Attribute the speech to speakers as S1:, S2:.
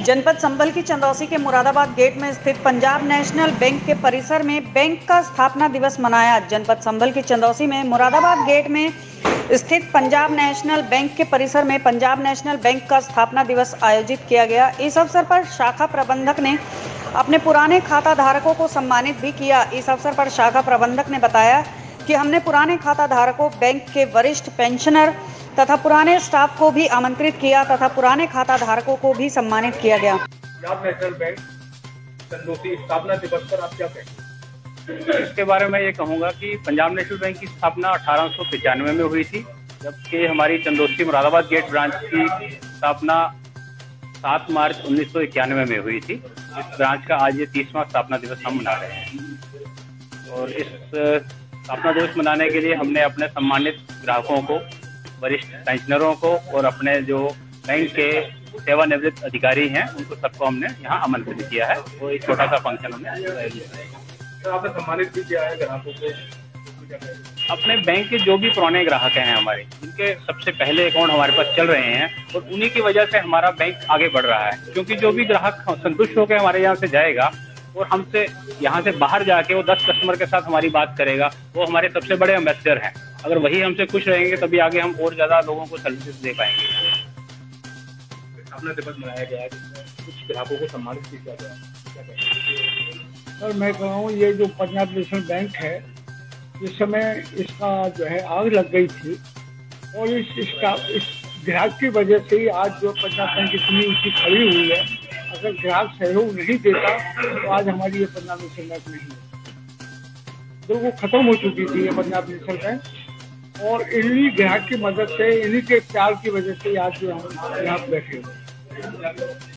S1: जनपद संभल की चंदौसी के मुरादाबाद गेट में स्थित पंजाब नेशनल बैंक के परिसर में बैंक का स्थापना दिवस मनाया। जनपद संभल की चंदौसी में मुरादाबाद गेट में स्थित पंजाब नेशनल बैंक के परिसर में पंजाब नेशनल बैंक का स्थापना दिवस आयोजित किया गया। इस अवसर पर शाखा प्रबंधक ने अपने पुराने खाता धारकों को सम्मानित भी किया। इस अवसर पर शाखा प्रबंधक ने बताया कि हमने पुराने खाता धारकों, बैंक के वरिष्ठ पेंशनर तथा पुराने स्टाफ को भी आमंत्रित किया तथा पुराने खाता धारकों को भी सम्मानित किया गया।
S2: पंजाब नेशनल बैंक चंदौसी स्थापना दिवस पर आप क्या कहेंगे?
S3: इसके बारे में ये कहूँगा कि पंजाब नेशनल बैंक की स्थापना 1895 में हुई थी, जबकि हमारी चंदौसी मुरादाबाद गेट ब्रांच की स्थापना 7 मार्च 1991 में हुई थी। इस ब्रांच का आज ये 30वां स्थापना दिवस हम मना रहे हैं और इस स्थापना दिवस मनाने के लिए हमने अपने सम्मानित ग्राहकों को, वरिष्ठ पेंशनरों को और अपने जो बैंक के सेवानिवृत्त अधिकारी हैं उनको सबको हमने यहाँ आमंत्रित किया है। वो एक छोटा सा फंक्शन हमने आयोजित किया है।
S2: सर, आपने सम्मानित भी किया है ग्राहकों को?
S3: अपने बैंक के जो भी पुराने ग्राहक हैं हमारे, जिनके सबसे पहले अकाउंट हमारे पास चल रहे हैं और उन्हीं की वजह से हमारा बैंक आगे बढ़ रहा है, क्योंकि जो भी ग्राहक संतुष्ट होकर हमारे यहाँ से जाएगा और हमसे यहाँ से बाहर जाके वो 10 कस्टमर के साथ हमारी बात करेगा, वो हमारे सबसे बड़े एम्बेसडर हैं। अगर वही हमसे खुश रहेंगे तभी आगे हम और ज़्यादा लोगों को सर्विसेज दे पाएंगे।
S2: स्थापना दिवस मनाया गया है जिसमें कुछ ग्राहकों को सम्मानित भी किया गया है, क्या कहेंगे?
S4: सर, मैं कहूँ ये जो पंजाब नेशनल बैंक है, इस समय इसका जो है आग लग गई थी और इस ग्राहक की वजह से ही आज जो पंजाब बैंक इतनी ऊँची खड़ी हुई है। अगर ग्राहक सहयोग नहीं देता तो आज हमारी ये पंजाब नेशनल बैंक नहीं है। तो वो खत्म हो चुकी थी ये पंजाब नेशनल बैंक, और इन्हीं ग्राहक की मदद से, इन्हीं के प्यार की वजह से आज जो हम यहाँ बैठे हुए हैं।